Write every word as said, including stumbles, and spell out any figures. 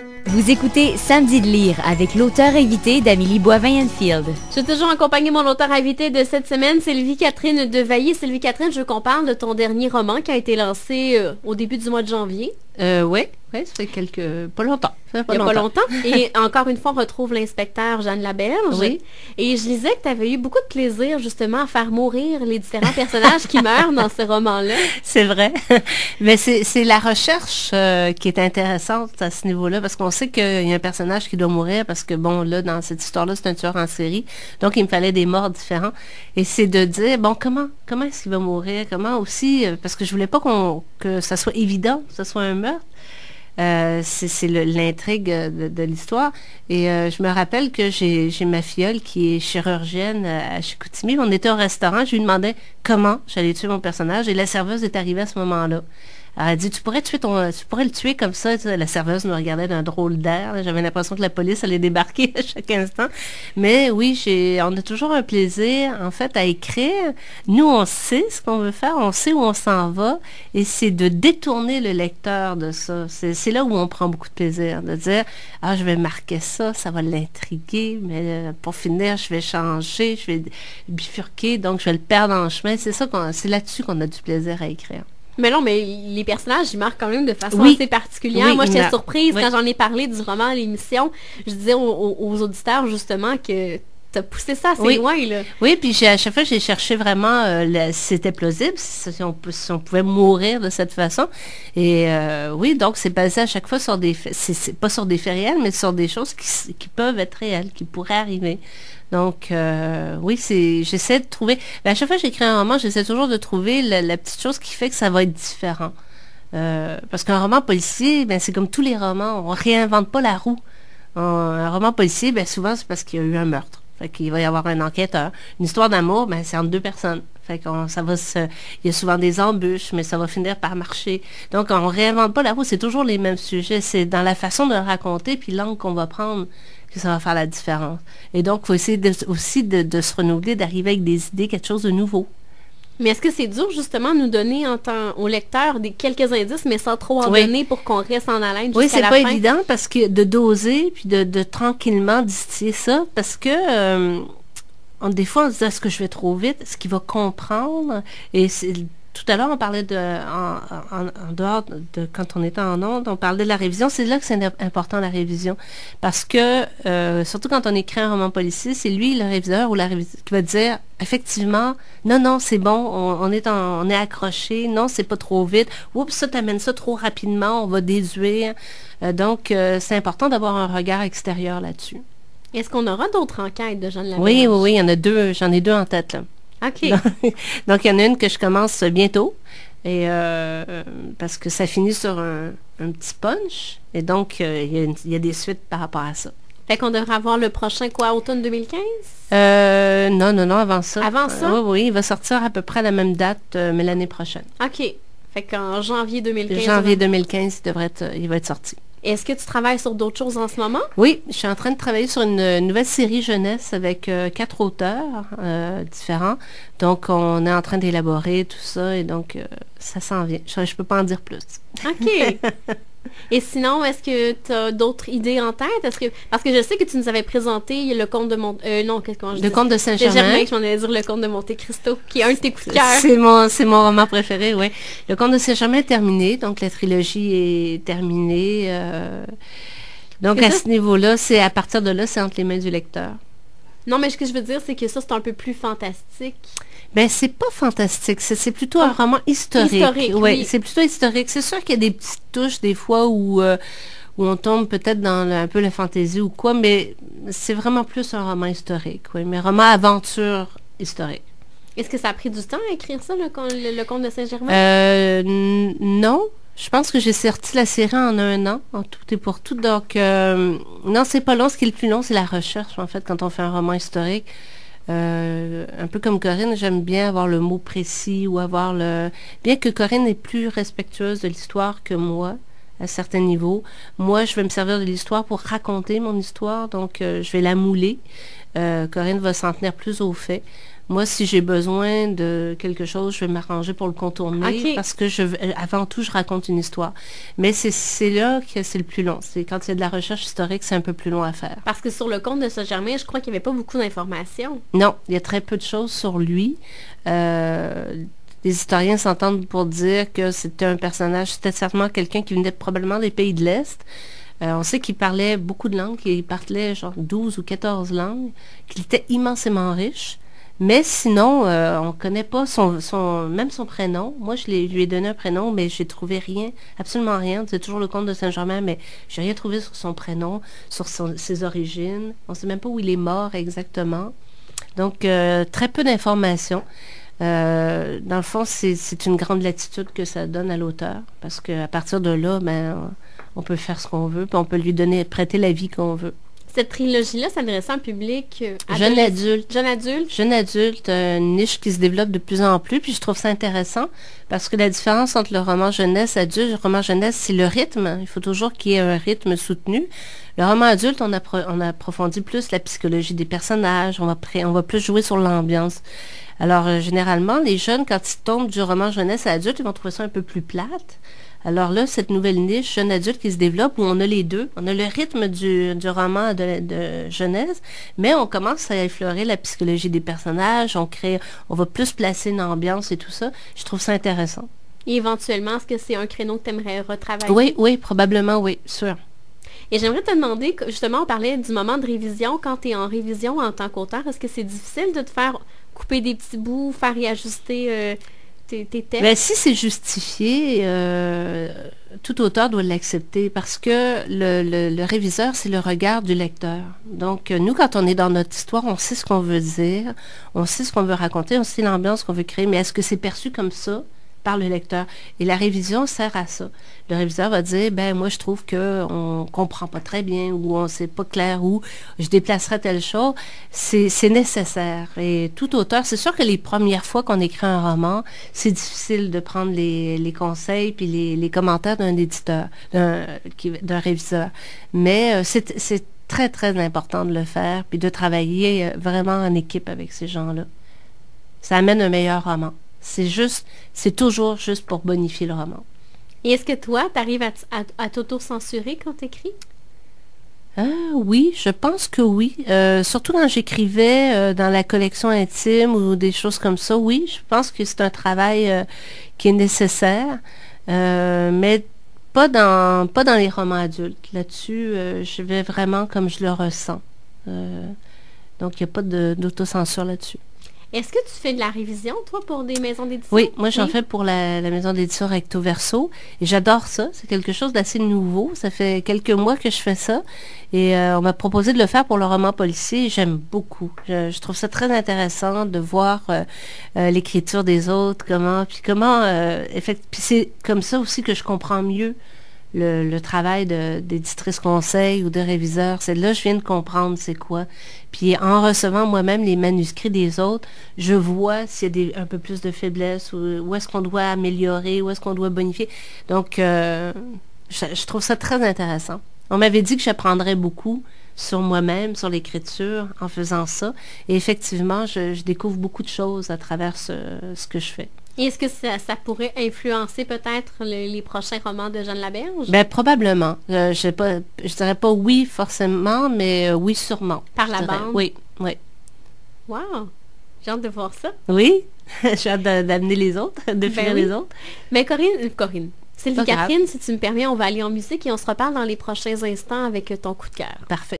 Vous écoutez Samedi de lire avec l'auteur invité d'Amélie Boivin-Enfield. Je suis toujours accompagnée de mon auteur invité de cette semaine, Sylvie Catherine Devailly. Sylvie Catherine, je veux qu'on parle de ton dernier roman qui a été lancé euh, au début du mois de janvier. Euh, oui, ouais, ça fait quelques... pas longtemps. Ça fait pas Il n'y a longtemps. pas longtemps. Et encore une fois, on retrouve l'inspecteur Jeanne Laberge. Oui. Et je lisais que tu avais eu beaucoup de plaisir, justement, à faire mourir les différents personnages qui meurent dans ce roman-là. C'est vrai. Mais c'est, c'est la recherche euh, qui est intéressante à ce niveau-là, parce qu'on sait qu'il y a un personnage qui doit mourir, parce que, bon, là, dans cette histoire-là, c'est un tueur en série. Donc, il me fallait des morts différents. Et c'est de dire, bon, comment comment est-ce qu'il va mourir? Comment aussi, euh, parce que je voulais pas qu'on que ça soit évident, que ce soit un meurtre. Euh, c'est c'est le, l'intrigue de, de l'histoire. Et euh, je me rappelle que j'ai, j'ai ma filleule qui est chirurgienne à Chicoutimi. On était au restaurant, je lui demandais comment j'allais tuer mon personnage et la serveuse est arrivée à ce moment-là. Alors, elle a dit, tu pourrais tuer ton, tu pourrais le tuer comme ça. Tu sais, la serveuse nous regardait d'un drôle d'air. Là. J'avais l'impression que la police allait débarquer à chaque instant. Mais oui, j'ai, on a toujours un plaisir, en fait, à écrire. Nous, on sait ce qu'on veut faire, on sait où on s'en va, et c'est de détourner le lecteur de ça. C'est, c'est là où on prend beaucoup de plaisir, de dire, ah, je vais marquer ça, ça va l'intriguer, mais euh, pour finir, je vais changer, je vais bifurquer, donc je vais le perdre en chemin. C'est ça qu'on, c'est là-dessus qu'on a du plaisir à écrire. Mais non, mais les personnages, ils marquent quand même de façon Oui. assez particulière. Oui, Moi, j'étais a... surprise oui. quand j'en ai parlé du roman à l'émission. Je disais aux, aux, aux auditeurs, justement, que t'as poussé ça assez oui. loin, là. Oui, puis j'ai, à chaque fois, j'ai cherché vraiment euh, le, si c'était plausible, si on, si on pouvait mourir de cette façon. Et euh, oui, donc c'est basé à chaque fois sur des faits, c'est, c'est pas sur des faits réels, mais sur des choses qui, qui peuvent être réelles, qui pourraient arriver. Donc, euh, oui, c'est, j'essaie de trouver... Ben, à chaque fois que j'écris un roman, j'essaie toujours de trouver la, la petite chose qui fait que ça va être différent. Euh, parce qu'un roman policier, ben, c'est comme tous les romans, on réinvente pas la roue. On, un roman policier, ben, souvent, c'est parce qu'il y a eu un meurtre. Fait qu'il va y avoir un enquêteur. Une histoire d'amour, ben, c'est entre deux personnes. Fait qu'on, ça va se, il y a souvent des embûches, mais ça va finir par marcher. Donc, on réinvente pas la roue, c'est toujours les mêmes sujets. C'est dans la façon de le raconter, puis l'angle qu'on va prendre, que ça va faire la différence. Et donc, il faut essayer de, aussi de, de se renouveler, d'arriver avec des idées, quelque chose de nouveau. Mais est-ce que c'est dur, justement, de nous donner en temps, au lecteur des quelques indices, mais sans trop en oui. donner pour qu'on reste en haleine jusqu'à oui, c'est la pas fin? évident parce que de doser, puis de, de tranquillement distiller ça, parce que euh, on, des fois, on se dit, est-ce que je vais trop vite? Est-ce qu'il va comprendre? Et c'est... Tout à l'heure, on parlait de, en, en, en dehors de, quand on était en ondes, on parlait de la révision. C'est là que c'est important, la révision. Parce que, euh, surtout quand on écrit un roman policier, c'est lui, le réviseur ou la réviseuse, qui va dire, effectivement, non, non, c'est bon, on, on est en, on est accroché, non, c'est pas trop vite. Oups, ça t'amène ça trop rapidement, on va déduire. Euh, donc, euh, c'est important d'avoir un regard extérieur là-dessus. Est-ce qu'on aura d'autres enquêtes de Jeanne Laberge? Oui, oui, oui, il y en a deux, j'en ai deux en tête, là. OK. Donc, il y en a une que je commence bientôt, et euh, parce que ça finit sur un, un petit punch, et donc, euh, il, y a une, il y a des suites par rapport à ça. Fait qu'on devrait avoir le prochain, quoi, automne deux mille quinze? Euh, non, non, non, avant ça. Avant ça? Euh, oui, oui, il va sortir à peu près à la même date, euh, mais l'année prochaine. OK. Fait qu'en janvier deux mille quinze... Janvier deux mille quinze, il devrait être, il va être sorti. Est-ce que tu travailles sur d'autres choses en ce moment? Oui, je suis en train de travailler sur une nouvelle série jeunesse avec euh, quatre auteurs euh, différents. Donc, on est en train d'élaborer tout ça et donc, euh, ça s'en vient. Je ne peux pas en dire plus. OK. Et sinon, est-ce que tu as d'autres idées en tête? Est-ce que parce que je sais que tu nous avais présenté le conte de Mont... Euh, non, qu'est-ce que je dis? Le conte de Saint-Germain. C'est Germain que je m'en allais dire le conte de Monte Cristo, qui est un de tes coups de cœur. C'est mon, c'est mon roman préféré, oui. Le conte de Saint-Germain est terminé, donc la trilogie est terminée. Euh... Donc, c'est à ça? ce niveau-là, c'est à partir de là, c'est entre les mains du lecteur. Non, mais ce que je veux dire, c'est que ça, c'est un peu plus fantastique. Ben, c'est pas fantastique. C'est, c'est plutôt un roman historique. Historique, ouais, oui. C'est plutôt historique. C'est sûr qu'il y a des petites touches, des fois, où, euh, où on tombe peut-être dans le, un peu la fantaisie ou quoi, mais c'est vraiment plus un roman historique, oui. Mais roman aventure historique. Est-ce que ça a pris du temps à écrire ça, le, con- le, le conte de Saint-Germain? Euh, n- non. Je pense que j'ai sorti la série en un an, en tout et pour tout. Donc, euh, non, c'est pas long. Ce qui est le plus long, c'est la recherche, en fait, quand on fait un roman historique. Euh, un peu comme Corinne, j'aime bien avoir le mot précis ou avoir le... Bien que Corinne est plus respectueuse de l'histoire que moi, à certains niveaux, moi, je vais me servir de l'histoire pour raconter mon histoire, donc euh, je vais la mouler. Euh, Corinne va s'en tenir plus aux faits. Moi, si j'ai besoin de quelque chose, je vais m'arranger pour le contourner okay. parce que je, avant tout, je raconte une histoire. Mais c'est là que c'est le plus long. C'est quand il y a de la recherche historique, c'est un peu plus long à faire. Parce que sur le compte de Saint-Germain, je crois qu'il n'y avait pas beaucoup d'informations. Non, il y a très peu de choses sur lui. Euh, les historiens s'entendent pour dire que c'était un personnage, c'était certainement quelqu'un qui venait probablement des pays de l'Est. Euh, on sait qu'il parlait beaucoup de langues, qu'il parlait genre douze ou quatorze langues, qu'il était immensément riche. Mais sinon, euh, on ne connaît pas son, son, même son prénom. Moi, je, je lui ai donné un prénom, mais j'ai trouvé rien, absolument rien. C'est toujours le comte de Saint-Germain, mais j'ai rien trouvé sur son prénom, sur son, ses origines. On ne sait même pas où il est mort exactement. Donc, euh, très peu d'informations. Euh, dans le fond, c'est une grande latitude que ça donne à l'auteur, parce qu'à partir de là, ben, on, on peut faire ce qu'on veut, puis on peut lui donner, prêter la vie qu'on veut. Cette trilogie-là s'adressait à un public euh, jeune adulte. Jeune adulte. Jeune adulte, une niche qui se développe de plus en plus. Puis je trouve ça intéressant parce que la différence entre le roman jeunesse adulte, le roman jeunesse, c'est le rythme. Il faut toujours qu'il y ait un rythme soutenu. Le roman adulte, on, appro on approfondit plus la psychologie des personnages. On va, on va plus jouer sur l'ambiance. Alors, euh, généralement, les jeunes, quand ils tombent du roman jeunesse à adulte, ils vont trouver ça un peu plus plate. Alors là, cette nouvelle niche jeune adulte qui se développe, où on a les deux, on a le rythme du, du roman de, de jeunesse, mais on commence à effleurer la psychologie des personnages, on crée, on va plus placer une ambiance et tout ça. Je trouve ça intéressant. Et éventuellement, est-ce que c'est un créneau que tu aimerais retravailler? Oui, oui, probablement, oui, sûr. Et j'aimerais te demander, justement, on parlait du moment de révision. Quand tu es en révision en tant qu'auteur, est-ce que c'est difficile de te faire couper des petits bouts, faire réajuster euh, tes, tes textes? Bien, si c'est justifié, euh, tout auteur doit l'accepter parce que le, le, le réviseur, c'est le regard du lecteur. Donc, nous, quand on est dans notre histoire, on sait ce qu'on veut dire, on sait ce qu'on veut raconter, on sait l'ambiance qu'on veut créer, mais est-ce que c'est perçu comme ça par le lecteur? Et la révision sert à ça. Le réviseur va dire, ben moi je trouve qu'on comprend pas très bien ou on sait pas clair ou je déplacerai telle chose. C'est nécessaire. Et tout auteur, c'est sûr que les premières fois qu'on écrit un roman, c'est difficile de prendre les, les conseils puis les, les commentaires d'un éditeur, d'un réviseur. Mais euh, c'est très, très important de le faire puis de travailler vraiment en équipe avec ces gens-là. Ça amène un meilleur roman. C'est juste, c'est toujours juste pour bonifier le roman. Et est-ce que toi, tu arrives à, à, à t'auto-censurer quand tu écris? Ah, oui, je pense que oui. Euh, surtout quand j'écrivais euh, dans la collection intime ou des choses comme ça, oui, je pense que c'est un travail euh, qui est nécessaire, euh, mais pas dans, pas dans les romans adultes. Là-dessus, euh, je vais vraiment comme je le ressens. Euh, donc, il n'y a pas d'autocensure là-dessus. Est-ce que tu fais de la révision, toi, pour des maisons d'édition? Oui, moi, j'en oui. fais pour la, la maison d'édition Recto Verso. Et j'adore ça. C'est quelque chose d'assez nouveau. Ça fait quelques mois que je fais ça. Et euh, on m'a proposé de le faire pour le roman policier. J'aime beaucoup. Je, je trouve ça très intéressant de voir euh, euh, l'écriture des autres, comment, puis comment, euh, effect... puis c'est comme ça aussi que je comprends mieux Le, le travail d'éditrice conseil ou de réviseur. C'est là que je viens de comprendre c'est quoi. Puis en recevant moi-même les manuscrits des autres, je vois s'il y a des, un peu plus de faiblesse, ou où est-ce qu'on doit améliorer, où est-ce qu'on doit bonifier. Donc, euh, je, je trouve ça très intéressant. On m'avait dit que j'apprendrais beaucoup sur moi-même, sur l'écriture, en faisant ça. Et effectivement, je, je découvre beaucoup de choses à travers ce, ce que je fais. Et est-ce que ça, ça pourrait influencer peut-être le, les prochains romans de Jeanne Laberge? Ben probablement. Euh, je ne je dirais pas oui forcément, mais euh, oui sûrement. Par la bande? Oui, oui. Wow! J'ai hâte de voir ça. Oui, j'ai hâte d'amener les autres, de finir ben oui. les autres. Mais Corinne, Corinne, Sylvie Catherine, si tu me permets, on va aller en musique et on se reparle dans les prochains instants avec ton coup de cœur. Parfait.